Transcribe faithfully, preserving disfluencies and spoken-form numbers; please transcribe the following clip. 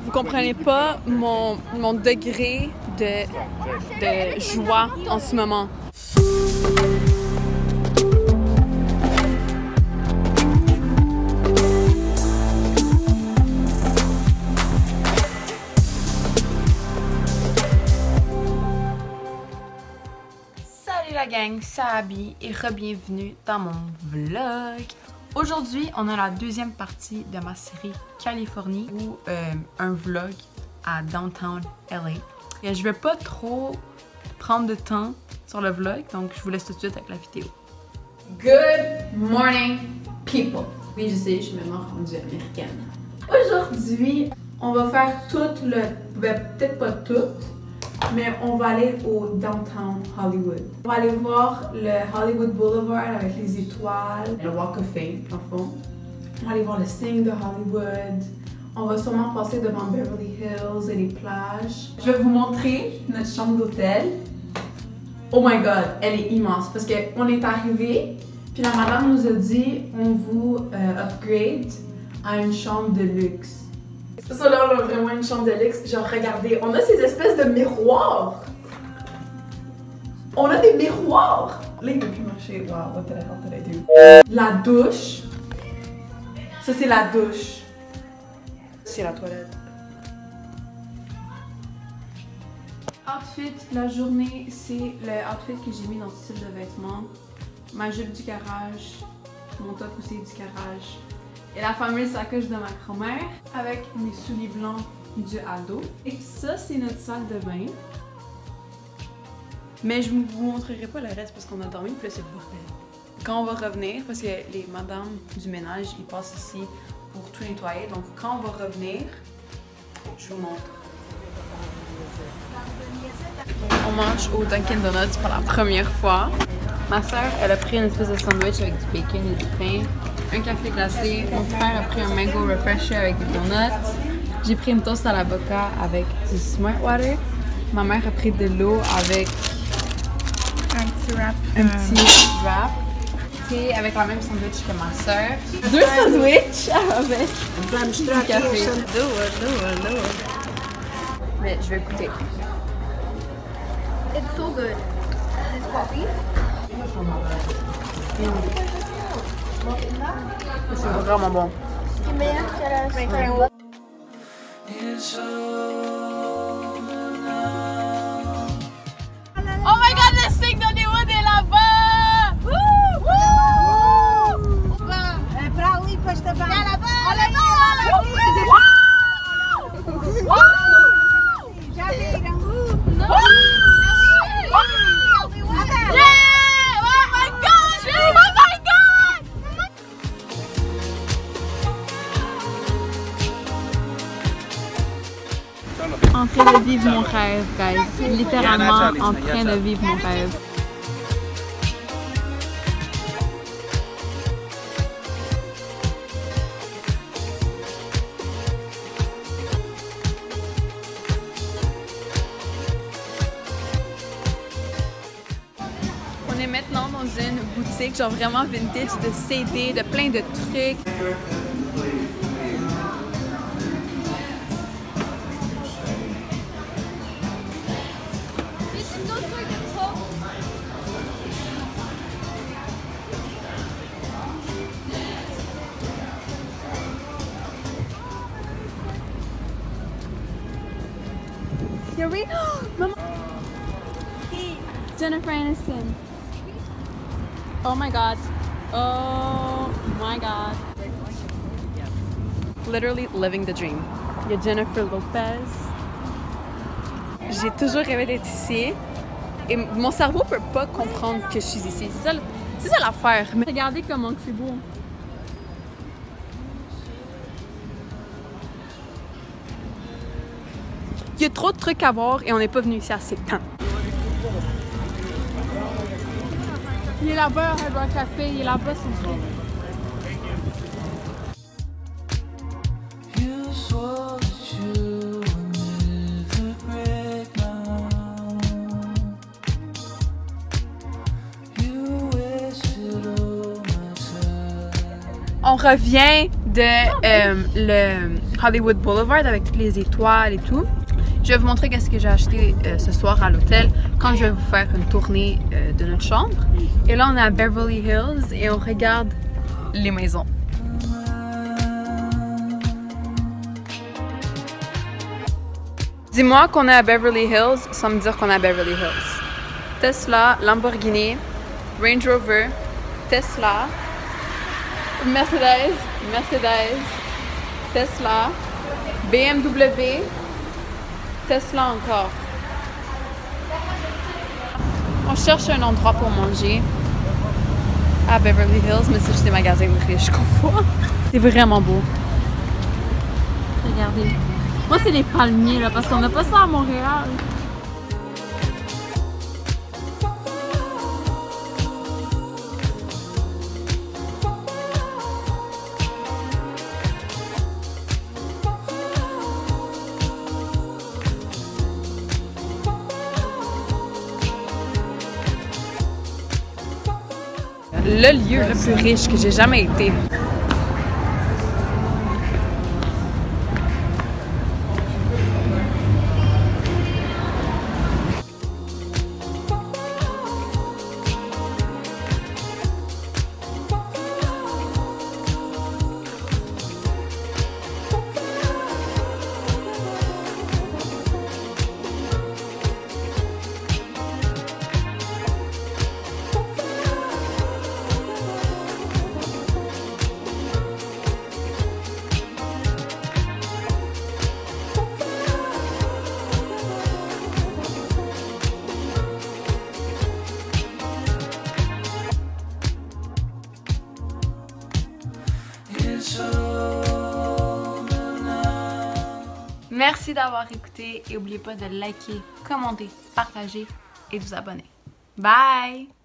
Vous comprenez pas mon, mon degré de, de joie en ce moment. Salut la gang, c'est Abby et re-bienvenue dans mon vlog. Aujourd'hui, on a la deuxième partie de ma série Californie ou euh, un vlog à Downtown L A. Et je vais pas trop prendre de temps sur le vlog, donc je vous laisse tout de suite avec la vidéo. Good morning, people! Oui, je sais, je suis maintenant rendue américaine. Aujourd'hui, on va faire tout le... Ben, peut-être pas tout, mais on va aller au Downtown Hollywood. On va aller voir le Hollywood Boulevard avec les étoiles, le Walk of Fame, en fond. On va aller voir le Sing de Hollywood. On va sûrement passer devant Beverly Hills et les plages. Je vais vous montrer notre chambre d'hôtel. Oh my god, elle est immense parce qu'on est arrivé, puis la madame nous a dit on vous euh, upgrade à une chambre de luxe. Ça là, on a vraiment une chambre de luxe. Genre, regardez, on a ces espèces de miroirs. On a des miroirs. Là, il peut plus marcher. Wow, what the hell did I do? La douche. Ça, c'est la douche. C'est la toilette. Outfit, la journée, c'est le outfit que j'ai mis dans ce style de vêtements. Ma jupe du garage, mon top aussi du garage. Et la fameuse sacoche de ma grand-mère avec mes souliers blancs du ado. Et ça, c'est notre salle de bain. Mais je ne vous montrerai pas le reste parce qu'on a dormi, puis là, c'est le bordel. Quand on va revenir, parce que les madames du ménage, ils passent ici pour tout nettoyer. Donc, quand on va revenir, je vous montre. On mange au Dunkin' Donuts pour la première fois. Ma soeur, elle a pris une espèce de sandwich avec du bacon et du pain. Un café glacé, mon frère a pris un mango refresher avec des donuts. J'ai pris une toast à l'avocat avec du Smart Water. Ma mère a pris de l'eau avec un petit wrap. Un petit wrap. Et avec la même sandwich que ma soeur. Deux sandwichs avec du café. Mais je vais goûter. It's so good. It's coffee. Mm. C'est vraiment bon. C'est meilleur que la spring. Oh my god, le Sing d'Hollywood est là-bas! Wouh! Wouh! Pra ali, depois da barra. Olha lá, olha ali! Já viram? En train de vivre mon rêve, guys. Littéralement en train de vivre mon rêve. On est maintenant dans une boutique genre vraiment vintage de C D, de plein de trucs. Here we go! Mama! Jennifer Aniston. Oh my god. Oh my god. Literally living the dream. Il y a Jennifer Lopez. J'ai toujours rêvé d'être ici. Et mon cerveau peut pas comprendre que je suis ici. C'est ça, c'est ça l'affaire. Mais regardez comment c'est beau. Il y a trop de trucs à voir et on n'est pas venu ici assez de temps. Il est là-bas, il boit un café, il est là-bas, c'est tout. On revient de euh, le Hollywood Boulevard avec toutes les étoiles et tout. Je vais vous montrer qu'est-ce que j'ai acheté euh, ce soir à l'hôtel quand je vais vous faire une tournée euh, de notre chambre. Et là, on est à Beverly Hills et on regarde les maisons. Dis-moi qu'on est à Beverly Hills sans me dire qu'on est à Beverly Hills. Tesla, Lamborghini, Range Rover, Tesla, Mercedes, Mercedes, Tesla, B M W, Tesla encore. On cherche un endroit pour manger à Beverly Hills, mais c'est juste des magasins de riches qu'on voit. C'est vraiment beau. Regardez. Moi, c'est les palmiers, là, parce qu'on n'a pas ça à Montréal. Le lieu le plus riche que j'ai jamais été. Merci d'avoir écouté et n'oubliez pas de liker, commenter, partager et de vous abonner. Bye!